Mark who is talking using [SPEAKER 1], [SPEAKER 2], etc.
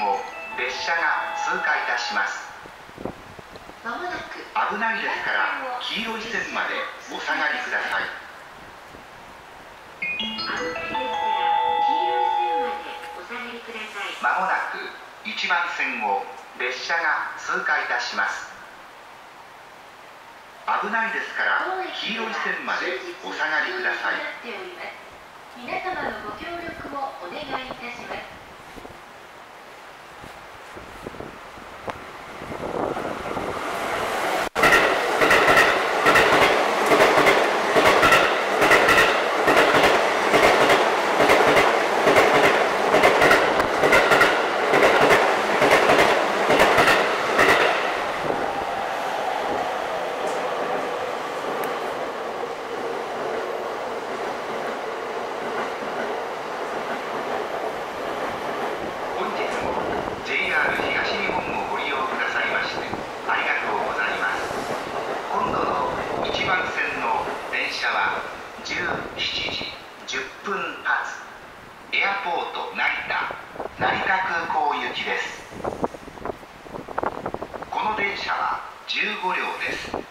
[SPEAKER 1] を列車が通過いたします。
[SPEAKER 2] まもなく
[SPEAKER 1] 危ないですから黄色い線までお下がりください。
[SPEAKER 2] 危ないですから黄色い線までお下がりください。
[SPEAKER 1] まもなく1番線を列車が通過いたします。危ないですから黄色い線までお下がりください。
[SPEAKER 2] 皆様のご協力をお願いいたします。
[SPEAKER 1] JR 東日本をご利用くださいましてありがとうございます。今度の1番線の電車は17時10分発エアポート成田空港行きです。この電車は15両です。